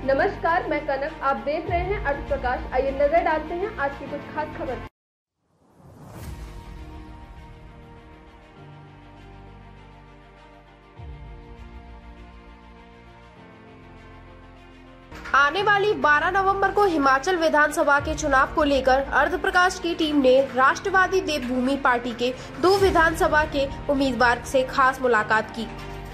नमस्कार, मैं कनक। आप देख रहे हैं अर्थ प्रकाश। आइए नजर डालते हैं आज की कुछ खास खबर। आने वाली 12 नवंबर को हिमाचल विधानसभा के चुनाव को लेकर अर्थ प्रकाश की टीम ने राष्ट्रवादी देवभूमि पार्टी के 2 विधानसभा के उम्मीदवार से खास मुलाकात की।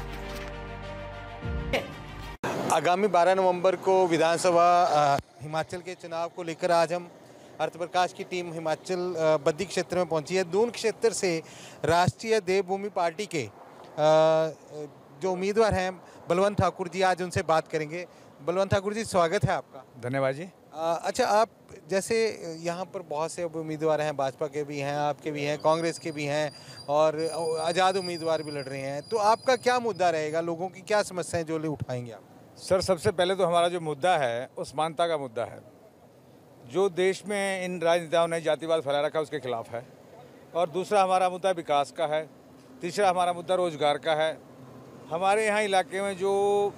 आगामी 12 नवंबर को विधानसभा हिमाचल के चुनाव को लेकर आज हम अर्थ प्रकाश की टीम हिमाचल बद्दी क्षेत्र में पहुंची है। दून क्षेत्र से राष्ट्रीय देवभूमि पार्टी के जो उम्मीदवार हैं बलवंत ठाकुर जी, आज उनसे बात करेंगे। बलवंत ठाकुर जी, स्वागत है आपका। धन्यवाद जी। अच्छा, आप जैसे यहाँ पर बहुत से उम्मीदवार हैं, भाजपा के भी हैं, आपके भी हैं, कांग्रेस के भी हैं और आज़ाद उम्मीदवार भी लड़ रहे हैं, तो आपका क्या मुद्दा रहेगा? लोगों की क्या समस्याएं जो उठाएंगे आप? सर, सबसे पहले तो हमारा जो मुद्दा है वो समानता का मुद्दा है। जो देश में इन राजनेताओं ने जातिवाद फैला रखा है उसके खिलाफ है। और दूसरा हमारा मुद्दा विकास का है। तीसरा हमारा मुद्दा रोजगार का है। हमारे यहाँ इलाके में जो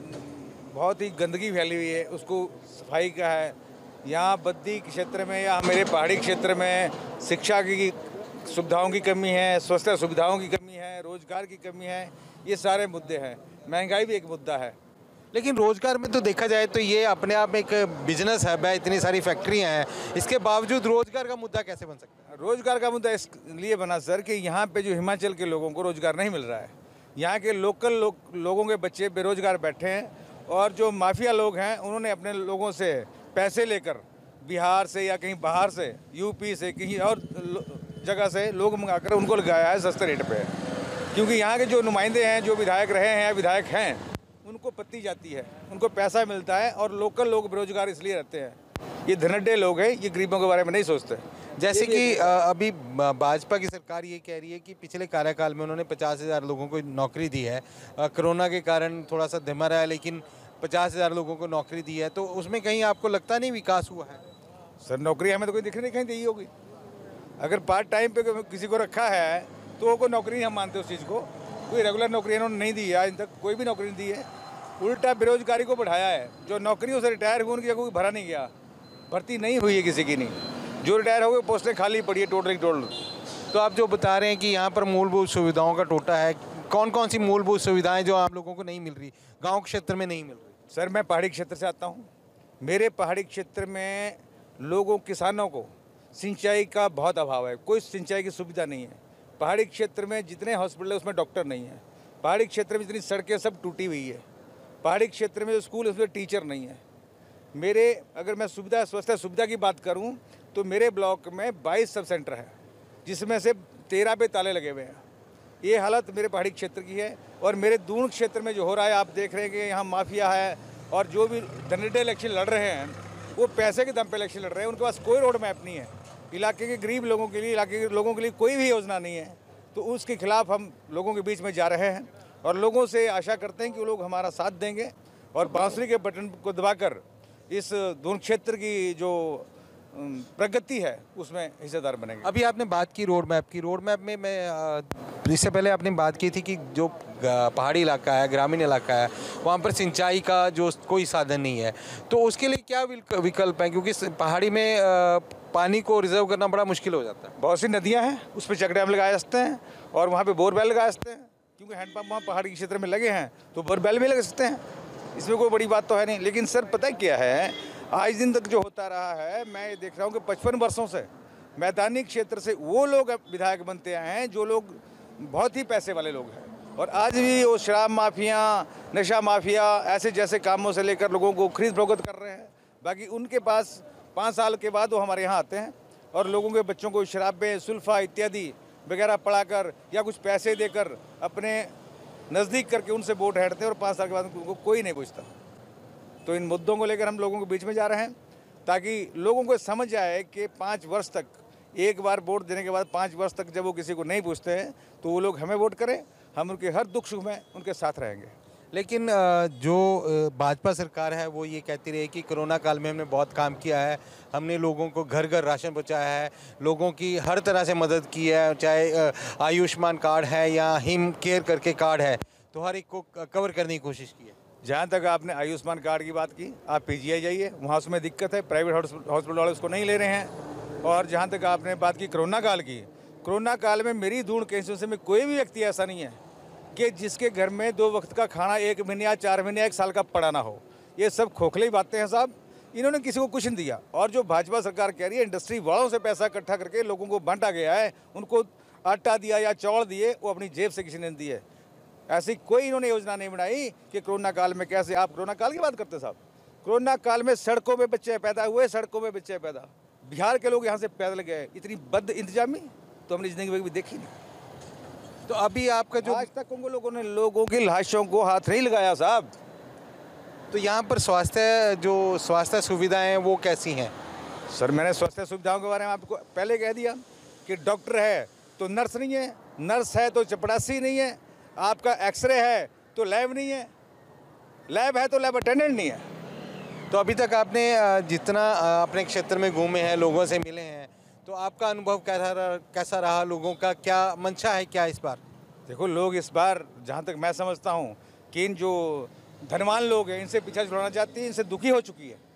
बहुत ही गंदगी फैली हुई है उसको सफाई का है। यहाँ बद्दी क्षेत्र में या मेरे पहाड़ी क्षेत्र में शिक्षा की सुविधाओं की कमी है, स्वास्थ्य सुविधाओं की कमी है, रोजगार की कमी है। ये सारे मुद्दे हैं। महंगाई भी एक मुद्दा है। लेकिन रोजगार में तो देखा जाए तो ये अपने आप में एक बिजनेस हब है, इतनी सारी फैक्ट्रियां हैं, इसके बावजूद रोजगार का मुद्दा कैसे बन सकता है? रोजगार का मुद्दा इसलिए बना सर कि यहाँ पे जो हिमाचल के लोगों को रोजगार नहीं मिल रहा है। यहाँ के लोकल लोगों के बच्चे बेरोजगार बैठे हैं और जो माफिया लोग हैं उन्होंने अपने लोगों से पैसे लेकर बिहार से या कहीं बाहर से, यूपी से, कहीं और जगह से लोग मंगाकर उनको लगाया है सस्ते रेट पे। क्योंकि यहाँ के जो नुमाइंदे हैं, जो विधायक रहे हैं या विधायक हैं, उनको पत्ती जाती है, उनको पैसा मिलता है और लोकल लोग बेरोजगार इसलिए रहते हैं। ये धनड्डे लोग हैं, ये गरीबों के बारे में नहीं सोचते। जैसे कि अभी भाजपा की सरकार ये कह रही है कि पिछले कार्यकाल में उन्होंने 50,000 लोगों को नौकरी दी है। कोरोना के कारण थोड़ा सा धीमा रहा है, लेकिन 50,000 लोगों को नौकरी दी है, तो उसमें कहीं आपको लगता नहीं विकास हुआ है? सर, नौकरी हमें तो कोई दिख नहीं कहीं दी होगी। अगर पार्ट टाइम पे किसी को रखा है तो वो कोई नौकरी नहीं हम मानते उस चीज़ को। कोई रेगुलर नौकरी इन्होंने नहीं दी है, आज तक कोई भी नौकरी नहीं दी है। उल्टा बेरोजगारी को बढ़ाया है। जो नौकरियों से रिटायर हुए उनकी कोई भरा नहीं गया, भर्ती नहीं हुई है किसी की नहीं। जो रिटायर हो गए पोस्टें खाली पड़ी है टोटल। तो आप जो बता रहे हैं कि यहाँ पर मूलभूत सुविधाओं का टोटा है, कौन कौन सी मूलभूत सुविधाएं जो आप लोगों को नहीं मिल रही, गाँव क्षेत्र में नहीं मिल रही? सर, मैं पहाड़ी क्षेत्र से आता हूँ। मेरे पहाड़ी क्षेत्र में लोगों, किसानों को सिंचाई का बहुत अभाव है। कोई सिंचाई की सुविधा नहीं है। पहाड़ी क्षेत्र में जितने हॉस्पिटल है उसमें डॉक्टर नहीं है। पहाड़ी क्षेत्र में जितनी सड़कें सब टूटी हुई है। पहाड़ी क्षेत्र में जो स्कूल है उसमें टीचर नहीं है। अगर मैं स्वास्थ्य सुविधा की बात करूं तो मेरे ब्लॉक में 22 सब सेंटर है, जिसमें से 13 पे ताले लगे हुए हैं। ये हालत मेरे पहाड़ी क्षेत्र की है। और मेरे दून क्षेत्र में जो हो रहा है, आप देख रहे हैं कि यहाँ माफिया है और जो भी धनड्डे इलेक्शन लड़ रहे हैं वो पैसे के दम पे इलेक्शन लड़ रहे हैं। उनके पास कोई रोड मैप नहीं है। इलाके के गरीब लोगों के लिए, इलाके के लोगों के लिए कोई भी योजना नहीं है। तो उसके खिलाफ हम लोगों के बीच में जा रहे हैं और लोगों से आशा करते हैं कि वो लोग हमारा साथ देंगे और बांसुरी के बटन को दबाकर इस दून क्षेत्र की जो प्रगति है उसमें हिस्सेदार बनेंगे। अभी आपने बात की रोड मैप की। रोड मैप में मैं इससे पहले आपने बात की थी कि जो पहाड़ी इलाका है, ग्रामीण इलाका है, वहाँ पर सिंचाई का जो कोई साधन नहीं है, तो उसके लिए क्या विकल्प है? क्योंकि पहाड़ी में पानी को रिजर्व करना बड़ा मुश्किल हो जाता है। बहुत सी नदियाँ हैं, उस पर चेक डैम लगाए जा सकते हैं और वहाँ पर बोरवेल लगाए सकते हैं। क्योंकि हैंडपम्प वहाँ पहाड़ी क्षेत्र में लगे हैं तो बोरवेल भी लगा सकते हैं। इसमें कोई बड़ी बात तो है नहीं। लेकिन सर, पता क्या है, आज दिन तक जो होता रहा है, मैं ये देख रहा हूँ कि 55 वर्षों से मैदानी क्षेत्र से वो लोग विधायक बनते आए हैं जो लोग बहुत ही पैसे वाले लोग हैं। और आज भी वो शराब माफिया, नशा माफिया, ऐसे जैसे कामों से लेकर लोगों को खरीद फरोख्त कर रहे हैं। बाकी उनके पास 5 साल के बाद वो हमारे यहाँ आते हैं और लोगों के बच्चों को शराबें, सुल्फा इत्यादि वगैरह पढ़ाकर या कुछ पैसे देकर अपने नज़दीक करके उनसे वोट हटते हैं और 5 साल के बाद उनको कोई नहीं पूछता। तो इन मुद्दों को लेकर हम लोगों के बीच में जा रहे हैं ताकि लोगों को समझ आए कि 5 वर्ष तक, एक बार वोट देने के बाद 5 वर्ष तक जब वो किसी को नहीं पूछते हैं तो वो लोग हमें वोट करें। हम उनके हर दुख सुख में उनके साथ रहेंगे। लेकिन जो भाजपा सरकार है वो ये कहती रही कि कोरोना काल में हमने बहुत काम किया है, हमने लोगों को घर घर राशन पहुंचाया है, लोगों की हर तरह से मदद की है, चाहे आयुष्मान कार्ड है या हिम केयर करके कार्ड है, तो हर एक को कवर करने की कोशिश की है। जहाँ तक आपने आयुष्मान कार्ड की बात की, आप पीजीआई जाइए, वहाँ उसमें दिक्कत है, प्राइवेट हॉस्पिटल वाले उसको नहीं ले रहे हैं। और जहाँ तक आपने बात की कोरोना काल की, कोरोना काल में मेरी दूर कंस्टिट्यूंसी में कोई भी व्यक्ति ऐसा नहीं है कि जिसके घर में 2 वक्त का खाना 1 महीने या 4 महीने 1 साल का पड़ा ना हो। ये सब खोखली बातें हैं साहब, इन्होंने किसी को कुछ नहीं दिया। और जो भाजपा सरकार कह रही है इंडस्ट्री वालों से पैसा इकट्ठा करके लोगों को बांटा गया है, उनको आटा दिया या चावल दिए, वो अपनी जेब से किसी ने नहीं दिए। ऐसी कोई इन्होंने योजना नहीं बनाई कि कोरोना काल में कैसे, आप कोरोना काल की बात करते साहब, कोरोना काल में सड़कों में बच्चे पैदा हुए, सड़कों में बच्चे पैदा, बिहार के लोग यहाँ से पैदल गए, इतनी बद इंतजामी तो हमने जिंदगी में भी देखी नहीं। तो अभी आपका जो आज तक उन लोगों ने लोगों की लाशों को हाथ नहीं लगाया साहब। तो यहाँ पर स्वास्थ्य सुविधाएं हैं वो कैसी हैं? सर मैंने स्वास्थ्य सुविधाओं के बारे में आपको पहले कह दिया कि डॉक्टर है तो नर्स नहीं है, नर्स है तो चपरासी नहीं है, आपका एक्सरे है तो लैब नहीं है, लैब है तो लैब अटेंडेंट नहीं है। तो अभी तक आपने जितना अपने क्षेत्र में घूमे हैं, लोगों से मिले हैं, तो आपका अनुभव कैसा रहा? लोगों का क्या मंशा है क्या इस बार? देखो लोग इस बार जहाँ तक मैं समझता हूँ कि इन जो धनवान लोग हैं इनसे पीछा छुड़ाना चाहती है, इनसे दुखी हो चुकी है।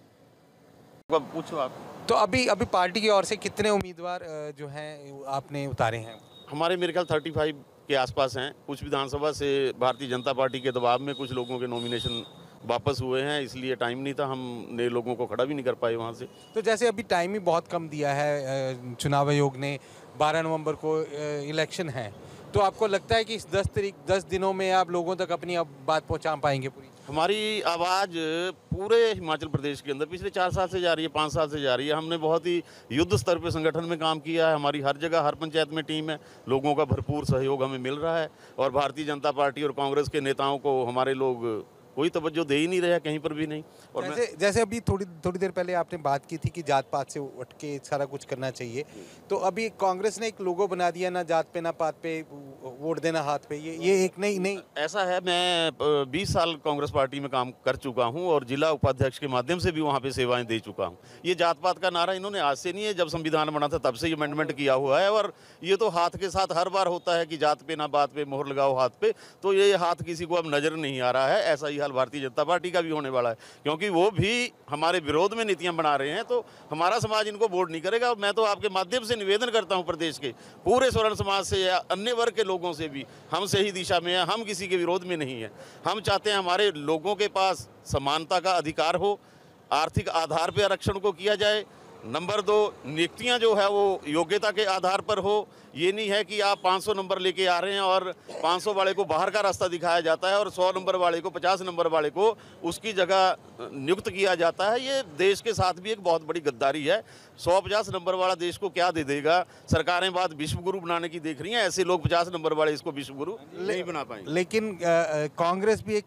पूछो आप। तो अभी पार्टी की ओर से कितने उम्मीदवार जो हैं आपने उतारे हैं? हमारे मेरे ख्याल 35 के आसपास हैं। कुछ विधानसभा से भारतीय जनता पार्टी के दबाव में कुछ लोगों के नॉमिनेशन वापस हुए हैं, इसलिए टाइम नहीं था, हम नए लोगों को खड़ा भी नहीं कर पाए वहाँ से। तो जैसे अभी टाइम ही बहुत कम दिया है, चुनाव आयोग ने 12 नवंबर को इलेक्शन है, तो आपको लगता है कि इस 10 दिनों में आप लोगों तक अपनी बात पहुँचा पाएंगे पूरी? हमारी आवाज़ पूरे हिमाचल प्रदेश के अंदर पिछले 4 साल से जा रही है, 5 साल से जा रही है। हमने बहुत ही युद्ध स्तर पे संगठन में काम किया है, हमारी हर जगह हर पंचायत में टीम है, लोगों का भरपूर सहयोग हमें मिल रहा है। और भारतीय जनता पार्टी और कांग्रेस के नेताओं को हमारे लोग कोई तवज्जो दे ही नहीं रहे कहीं पर भी नहीं। और जैसे अभी थोड़ी देर पहले आपने बात की थी कि जात पात से उठ के सारा कुछ करना चाहिए, तो अभी कांग्रेस ने एक लोगो बना दिया, ना जात पे ना पात पे, वोट देना हाथ पे, ये एक नहीं ऐसा है। मैं 20 साल कांग्रेस पार्टी में काम कर चुका हूं और जिला उपाध्यक्ष के माध्यम से भी वहां पे सेवाएं दे चुका हूं। ये जात पात का नारा इन्होंने आज से नहीं है, जब संविधान बना था तब से ये अमेंडमेंट किया हुआ है। और ये तो हाथ के साथ हर बार होता है कि जात पे ना बात पे, मोहर लगाओ हाथ पे, तो ये हाथ किसी को अब नजर नहीं आ रहा है। ऐसा ही हाल भारतीय जनता पार्टी का भी होने वाला है, क्योंकि वो भी हमारे विरोध में नीतियां बना रहे हैं, तो हमारा समाज इनको वोट नहीं करेगा। मैं तो आपके माध्यम से निवेदन करता हूं प्रदेश के पूरे स्वर्ण समाज से या अन्य वर्ग के लोगों से भी, हम सही दिशा में है, हम किसी के विरोध में नहीं है। हम चाहते हैं हमारे लोगों के पास समानता का अधिकार हो, आर्थिक आधार पर आरक्षण को किया जाए। नंबर 2, नियुक्तियां जो है वो योग्यता के आधार पर हो। ये नहीं है कि आप 500 नंबर लेके आ रहे हैं और 500 वाले को बाहर का रास्ता दिखाया जाता है और 100 नंबर वाले को, 50 नंबर वाले को उसकी जगह नियुक्त किया जाता है। ये देश के साथ भी एक बहुत बड़ी गद्दारी है। 150 नंबर वाला देश को क्या दे देगा? सरकारें बात विश्व गुरु बनाने की देख रही हैं, ऐसे लोग 50 नंबर वाले इसको विश्व गुरु नहीं बना पाएंगे। लेकिन कांग्रेस भी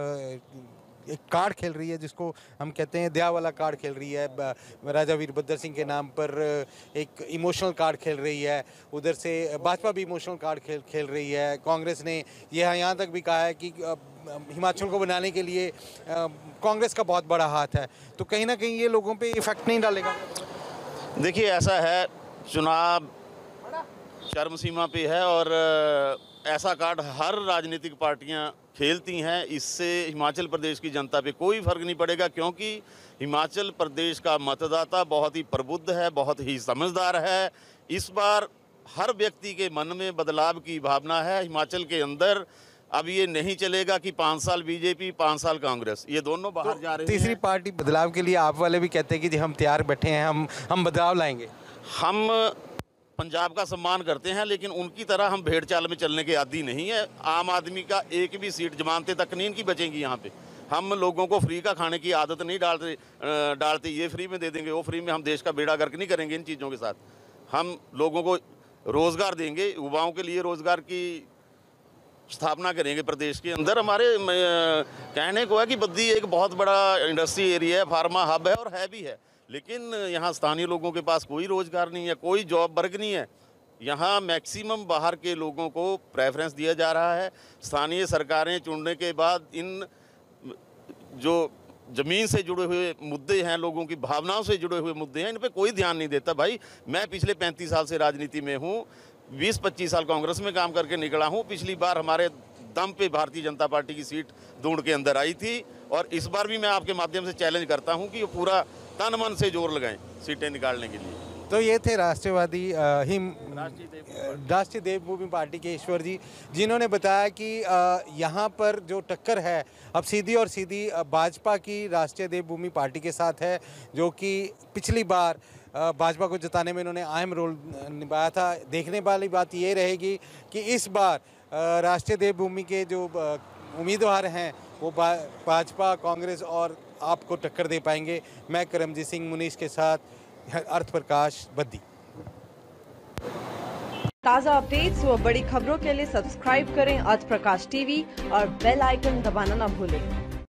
एक कार्ड खेल रही है, जिसको हम कहते हैं दया वाला कार्ड खेल रही है। राजा वीरभद्र सिंह के नाम पर एक इमोशनल कार्ड खेल रही है। उधर से भाजपा भी इमोशनल कार्ड खेल रही है। कांग्रेस ने यहाँ तक भी कहा है कि हिमाचल को बनाने के लिए कांग्रेस का बहुत बड़ा हाथ है। तो कहीं ना कहीं ये लोगों पे इफेक्ट नहीं डालेगा? देखिए ऐसा है, चुनाव चरम सीमा पे है और ऐसा कार्ड हर राजनीतिक पार्टियां खेलती हैं। इससे हिमाचल प्रदेश की जनता पे कोई फर्क नहीं पड़ेगा, क्योंकि हिमाचल प्रदेश का मतदाता बहुत ही प्रबुद्ध है, बहुत ही समझदार है। इस बार हर व्यक्ति के मन में बदलाव की भावना है हिमाचल के अंदर। अब ये नहीं चलेगा कि 5 साल बीजेपी 5 साल कांग्रेस, ये दोनों बाहर जा रहे हैं। तीसरी पार्टी बदलाव के लिए आप वाले भी कहते हैं कि जी हम तैयार बैठे हैं, हम बदलाव लाएंगे। हम पंजाब का सम्मान करते हैं, लेकिन उनकी तरह हम भेड़ चाल में चलने के आदी नहीं है। आम आदमी का एक भी सीट जमानते तक नहीं इनकी बचेंगी यहाँ पे। हम लोगों को फ्री का खाने की आदत नहीं डालते ये फ्री में दे देंगे, वो फ्री में, हम देश का बेड़ा गर्क नहीं करेंगे इन चीज़ों के साथ। हम लोगों को रोज़गार देंगे, युवाओं के लिए रोज़गार की स्थापना करेंगे प्रदेश के अंदर। हमारे कहने को है कि बद्दी एक बहुत बड़ा इंडस्ट्री एरिया है, फार्मा हब है और है भी है, लेकिन यहाँ स्थानीय लोगों के पास कोई रोज़गार नहीं है, कोई जॉब वर्क नहीं है। यहाँ मैक्सिमम बाहर के लोगों को प्रेफरेंस दिया जा रहा है। स्थानीय सरकारें चुनने के बाद इन जो ज़मीन से जुड़े हुए मुद्दे हैं, लोगों की भावनाओं से जुड़े हुए मुद्दे हैं, इन पे कोई ध्यान नहीं देता। भाई मैं पिछले 35 साल से राजनीति में हूँ, 20-25 साल कांग्रेस में काम करके निकला हूँ। पिछली बार हमारे दम पे भारतीय जनता पार्टी की सीट ढूंढ के अंदर आई थी। और इस बार भी मैं आपके माध्यम से चैलेंज करता हूं कि वो पूरा तन मन से जोर लगाएं सीटें निकालने के लिए। तो ये थे राष्ट्रीय देवभूमि पार्टी के ईश्वर जी, जिन्होंने बताया कि यहाँ पर जो टक्कर है अब सीधी और सीधी भाजपा की राष्ट्रीय देवभूमि पार्टी के साथ है, जो कि पिछली बार भाजपा को जिताने में इन्होंने अहम रोल निभाया था। देखने वाली बात ये रहेगी कि इस बार राष्ट्रीय देवभूमि के जो उम्मीदवार हैं वो भाजपा, कांग्रेस और आपको टक्कर दे पाएंगे। मैं करमजीत सिंह मुनीश के साथ अर्थ प्रकाश बद्दी। ताज़ा अपडेट्स व बड़ी खबरों के लिए सब्सक्राइब करें अर्थ प्रकाश टीवी और बेल आइकन दबाना न भूलें।